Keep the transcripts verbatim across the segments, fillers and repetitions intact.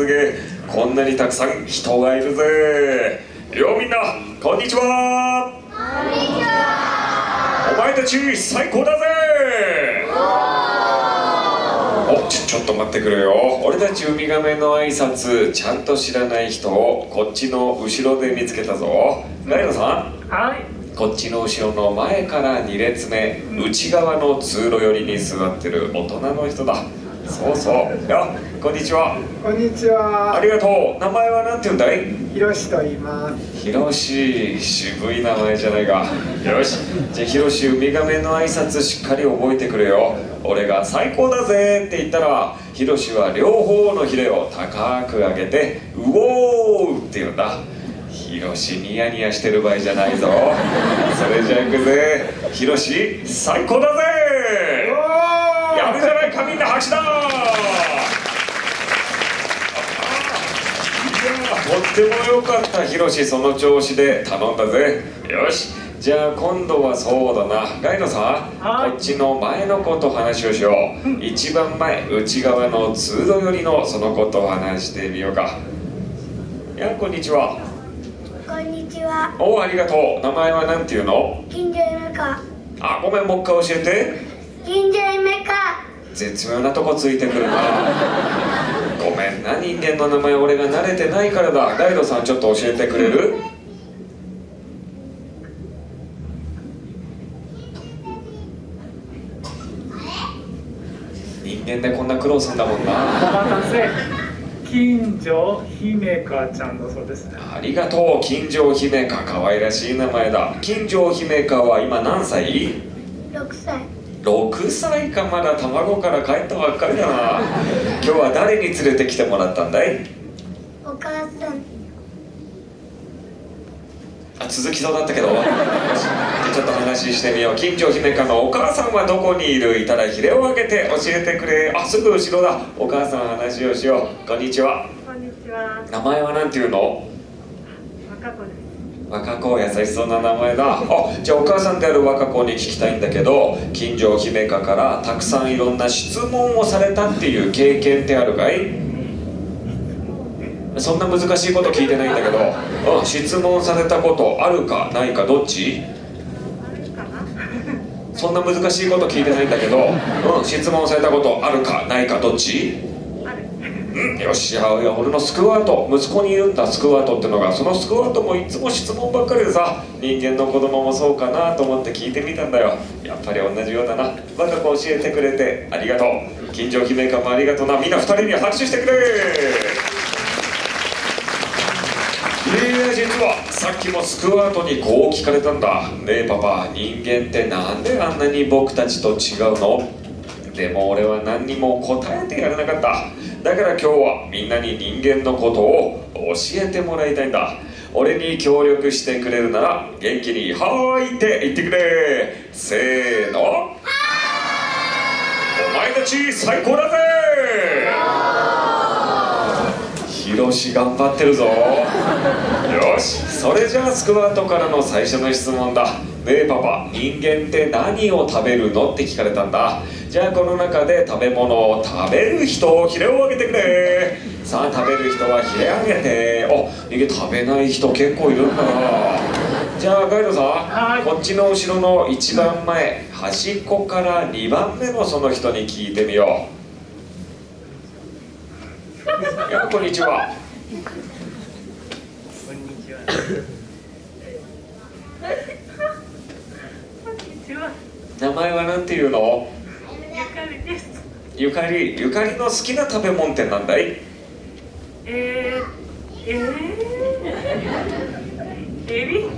すげえ、こんなにたくさん人がいるぜ。よみんなこんにちは。 こんにちは。 お前たち最高だぜ。おちょ、ちょっと待ってくれよ。俺たちウミガメの挨拶ちゃんと知らない人をこっちの後ろで見つけたぞ。ガイドさん、 はい。 こっちの後ろの前からに列目、内側の通路寄りに座ってる大人の人だ。そうそう。や、こんにちは。 こんにちは。 ありがとう。名前はなんて言うんだい？ ひろしと言います。 ひろし、渋い名前じゃないか。よし、じゃあひろし、ウミガメの挨拶しっかり覚えてくれよ。俺が最高だぜって言ったら、ひろしは両方のヒレを高く上げて、うおーって言うんだ。ひろし、ニヤニヤしてる場合じゃないぞ。それじゃあ行くぜ。ひろし、最高だぜ。やるじゃないか、みんな拍手だ。いや、とってもよかった。ひろし、その調子で頼んだぜ。よし、じゃあ今度はそうだな、ガイドさん、 はい、 こっちの前の子と話をしよう、うん、一番前、内側の通路寄りのその子と話してみようか。いや、こんにちは。 こんにちは。 おお、ありがとう。名前はなんていうの？ 近所夢か。 あ、ごめん、もう一回教えて。 近所夢か。 絶妙なとこついてくるな。ごめんな、人間の名前俺が慣れてないからだ。ガイドさん、ちょっと教えてくれる？人間でこんな苦労するんだもんな。 お待たせ。近所姫香ちゃんだそうですね。 ありがとう。近所姫香、可愛らしい名前だ。近所姫香は今何歳？ ろくさい。 ろくさいか。まだ卵から帰ったばっかりだな。今日は誰に連れてきてもらったんだい？ お母さん。 あ、続きそうだったけど。ちょっと話してみよう。近所姫香のお母さんはどこにいる？いたらヒレをあげて教えてくれ。あ、すぐ後ろだ。お母さん、話をしよう。こんにちは。 こんにちは。 名前はなんていうの？ 若子です。 若子、優しそうな名前だ。あ、じゃあお母さんである若子に聞きたいんだけど、近所姫香からたくさんいろんな質問をされたっていう経験ってあるかい？そんな難しいこと聞いてないんだけど、うん、質問されたことあるかないかどっち？ あるかな？ そんな難しいこと聞いてないんだけど、うん、質問されたことあるかないかどっち？ ある。 うん、よし、いや、俺のスクワット、息子にいるんだ、スクワットってのが。そのスクワットもいつも質問ばっかりでさ、人間の子供もそうかなと思って聞いてみたんだよ。やっぱり同じようだな。若子、教えてくれてありがとう。近所姫香もありがとうな。みんなふたりに拍手してくれ。いや、実はさっきもスクワットにこう聞かれたんだ。ねえパパ、人間ってなんであんなに僕たちと違うの？でも俺は何にも答えてやれなかった。だから今日はみんなに人間のことを教えてもらいたいんだ。俺に協力してくれるなら元気に「はーい」って言ってくれ。せーの。お前たち最高だぜ。ひろし頑張ってるぞ。よし、それじゃあスクワットからの最初の質問だ。ねえパパ、人間って何を食べるのって聞かれたんだ。じゃあこの中で食べ物を食べる人、ヒレをあげてくれ。さあ、食べる人はヒレあげて。お、人間食べない人結構いるんだな。じゃあガイドさん、 はい、 こっちの後ろの一番前、端っこからにばんめのその人に聞いてみよう。いや、こんにちは。 こんにちは。 こんにちは。 名前はなんていうの？ ゆかりです。 ゆかり。ゆかりの好きな食べ物ってなんだい？ えー、えー、エビ？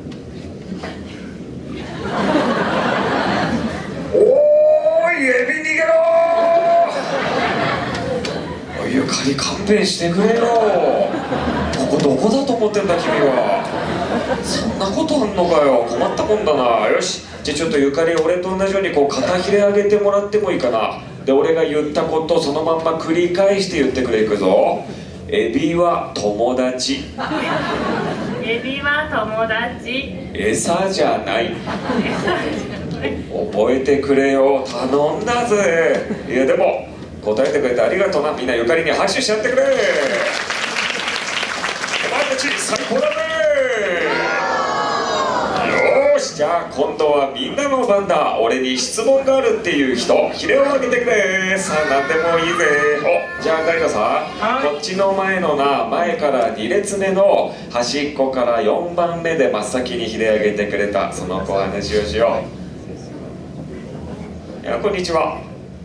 おーい、エビ逃げろー。ゆかり、勘弁してくれよ。ここどこだと思ってんだ君は。そんなことあんのかよ。困ったもんだな。よし、じゃあちょっとゆかり、俺と同じようにこう肩ひれ上げてもらってもいいかな。で、俺が言ったことをそのまんま繰り返して言ってくれ。いくぞ。エビは友達。 エビは友達。 餌じゃない。 餌じゃない。 覚えてくれよ。頼んだぜ。いやでも答えてくれてありがとうな。みんなゆかりに拍手しちゃってくれ。お前たち最高だね。よーし、じゃあ今度はみんなの番だ。俺に質問があるっていう人、ひれを上げてくれ。さあ何でもいいぜ。お、じゃあガイドさん、 はいこっちの前のな、前からに列目の端っこからよんばんめで真っ先にひれ上げてくれたその子話をしよう。いや、こんにちは。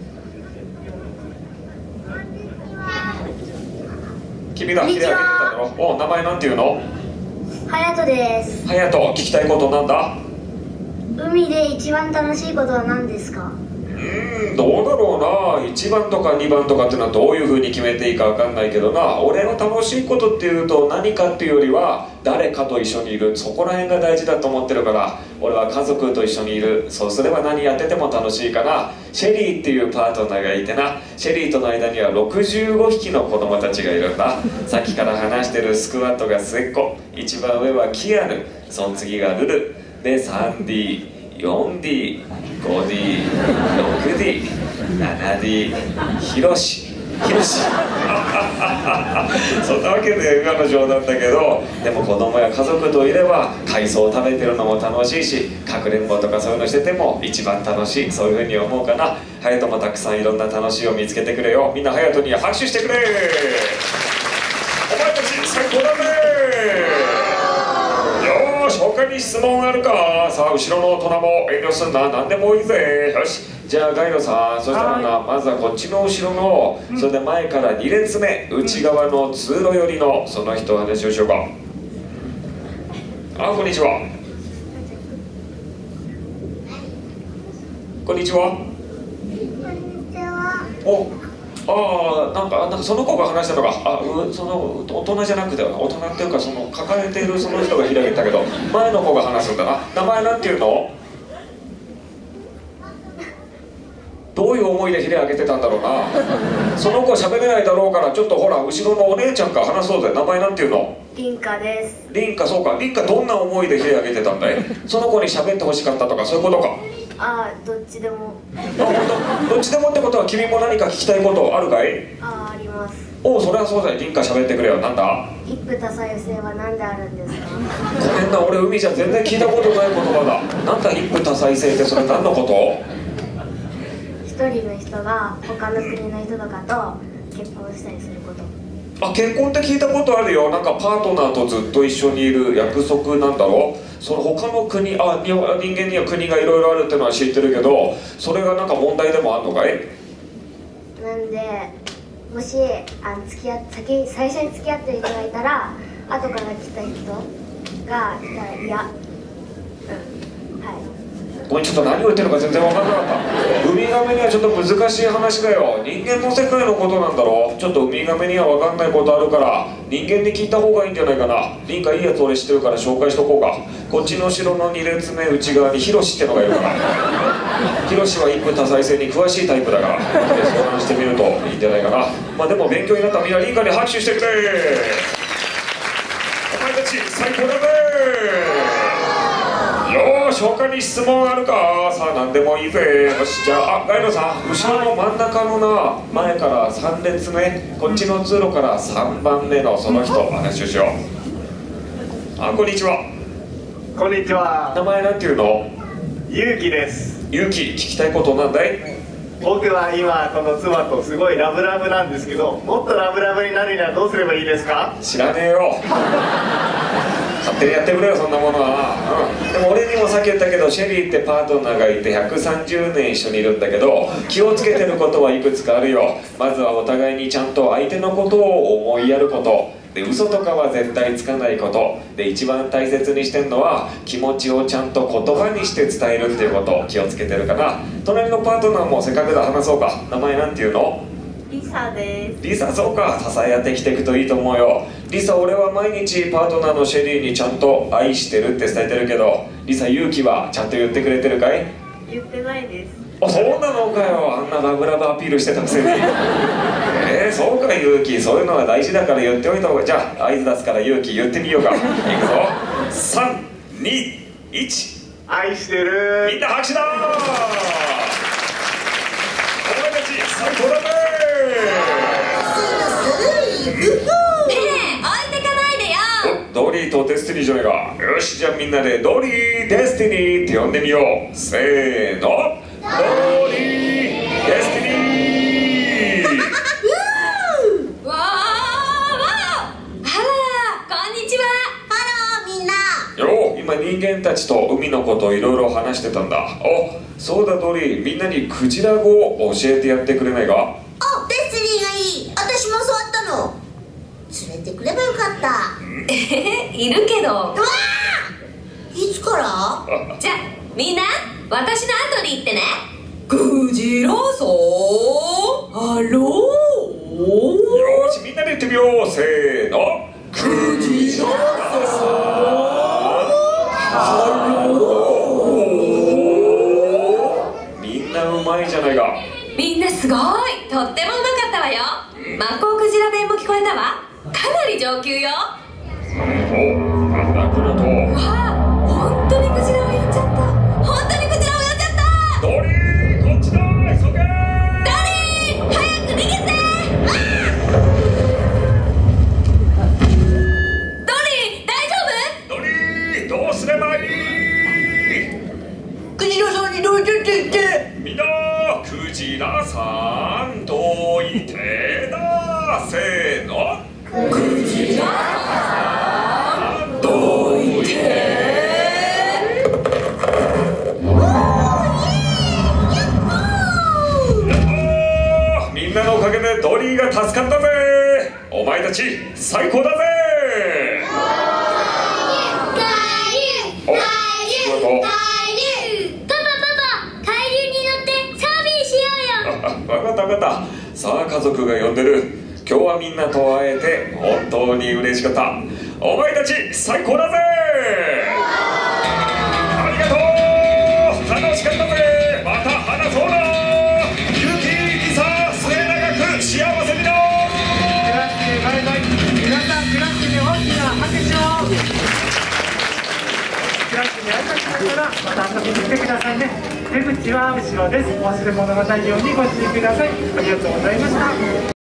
君がひれ上げてただろ。お、名前なんていうの？ はやとです。 はやと、聞きたいことなんだ？ 海で一番楽しいことは何ですか？ うーん、どうだろうな。いちばんとかにばんとかっていうのはどういうふうに決めていいかわかんないけどな。俺は楽しいことっていうと何かっていうよりは誰かと一緒にいる、そこら辺が大事だと思ってるから、俺は家族と一緒にいる。そうすれば何やってても楽しいかな。シェリーっていうパートナーがいてな、シェリーとの間にはろくじゅうごひきの子供たちがいるんだ。さっきから話してるスクワットが末っ子、一番上はキアヌ、その次がルルで スリーディー、よんディー、ごディー、ろくディー、ななディー、ヒロシ、ヒロシそんなわけで今の冗談だけど、でも子供や家族といれば海藻を食べてるのも楽しいし、かくれんぼとかそういうのしてても一番楽しい、そういうふうに思うかな。ハヤトもたくさんいろんな楽しいを見つけてくれよ。みんなハヤトに拍手してくれ。お前たち最高だね。よーし、他に質問あるか。さあ後ろの大人も遠慮すんな、何でもいいぜ。よし、じゃあガイドさん、そしたらな、まずはこっちの後ろの、それで前からに列目、内側の通路寄りのその人お話をしようか。あ、こんにちは。こんにちは。 こんにちは。 お、ああ、なんか、なんかその子が話したのか。あ、う、その大人じゃなくて、大人っていうかその抱えているその人が開けたけど、前の子が話すんだな。名前なんていうの？どういう思いでヒレ上げてたんだろうな。その子は喋れないだろうから、ちょっとほら後ろのお姉ちゃんから話そうぜ。名前なんていうの？ リンカです。 リンカ、そうか。リンカどんな思いでヒレ上げてたんだい？その子に喋ってほしかったとかそういうことか。 ああ、どっちでも。 あ、本当。どっちでもってことは君も何か聞きたいことあるかい？ ああ、あります。 おお、それはそうだよ。リンカ喋ってくれよ。なんだ？ 一夫多妻制は何であるんですか？ ごめんな、俺海じゃ全然聞いたことない言葉だ。なんだ一夫多妻制って、それ何のこと？ 一人の人が他の国の人とかと結婚したりすること。 あ、結婚って聞いたことあるよ。なんかパートナーとずっと一緒にいる約束なんだろう。その他の国、あ、日本、人間には国がいろいろあるっていうのは知ってるけど、それがなんか問題でもあるのかい？ なんで、もしあの付き合っ先最初に付き合ってる人がいたら、後から来た人がいたら嫌。うん、はい。 ごめん、ちょっと何を言ってるか全然分からなかった。ウミガメにはちょっと難しい話だよ。人間の世界のことなんだろう。ちょっとウミガメには分かんないことあるから人間に聞いた方がいいんじゃないかな。リンカいいやつ俺知ってるから紹介しとこうか。こっちの後ろのに列目内側にヒロシってのがいるから。ヒロシは一夫多妻制に詳しいタイプだから相談してみるといいんじゃないかな。まあでも勉強になった。みんなリンカに拍手してくれ。お前たち最高だね。よーし、他に質問あるか。さあ何でもいいぜ。よし、じゃあ、あ、ガイドさん、後ろの真ん中のな、前からさん列目、こっちの通路からさんばんめのその人話をしよう。あ、こんにちは。 こんにちは。 名前なんていうの？ ゆうきです。 ゆうき、聞きたいことなんだい？ 僕は今この妻とすごいラブラブなんですけど、もっとラブラブになるにはどうすればいいですか？ 知らねえよ。勝手にやってくれよ、そんなものは。うん、でも俺にもさっき言ったけど、シェリーってパートナーがいてひゃくさんじゅうねん一緒にいるんだけど、気をつけてることはいくつかあるよ。まずはお互いにちゃんと相手のことを思いやることで、嘘とかは絶対つかないことで、一番大切にしてるのは気持ちをちゃんと言葉にして伝えるっていうことを気をつけてるかな。隣のパートナーもせっかくだ、話そうか。名前なんていうの？ リサです。 リサ、そうか。支え合ってきていくといいと思うよ。リサ、俺は毎日パートナーのシェリーにちゃんと愛してるって伝えてるけど、リサ、勇気はちゃんと言ってくれてるかい？ 言ってないです。 あ、そうなのかよ。あんなラブラブアピールしてたくせに。えー、そうか勇気、そういうのが大事だから言っておいた方が。じゃあ合図出すから勇気言ってみようか。いくぞ。さん、に、いち。 愛してる。 みんな拍手だー。お前たち最高だねー。 ドリーとデスティニーじゃないか。よし、じゃあみんなでドリーデスティニーって呼んでみよう。せーの、ドリーデスティニー。 わーわー、あら、こんにちは。ハローみんな。 よう、今人間たちと海のことをいろいろ話してたんだ。お、そうだドリー、みんなにクジラ語を教えてやってくれないか。 あ、デスティニーがいい。私も教わったの。連れてくればよかった。えへへ、いるけど。うわー、いつからじゃ、みんな私の後に行ってね。クジラさん、ハロー。 よし、みんなで言ってみよう。せーの、クジラさん、ハロー。みんなうまいじゃないか。 みんなすごい、とってもうまかったわよ。マッコウクジラ弁も聞こえたわ。かなり上級よ。 お、なんだこの音。 わあ、本当にクジラをやっちゃった。本当にクジラをやっちゃった。 ドリー、こっちだ、急げ。 ドリー、早く逃げて。あドリー、大丈夫？ ドリー、どうすればいい？ クジラさんにどいてって言って。 みんな、クジラさんどいてだ。せーの、 クジラさんどいて。 みんなのおかげでドリーが助かったぜ。お前たち最高だぜ。お、仕事。わかったわかった。さあ家族が呼んでる。今日はみんなと会えて本当に嬉しかった。お前たち最高だぜ。ありがとう。楽しかったぜ。また話そうな。ゆき、りさ、末永く幸せにな。 クラッシュバイバイ。皆さんクラッシュに大きな拍手を。クラッシュに挨拶しながらまた遊びに来てくださいね。出口は後ろです。忘れ物がないようにご注意ください。ありがとうございました。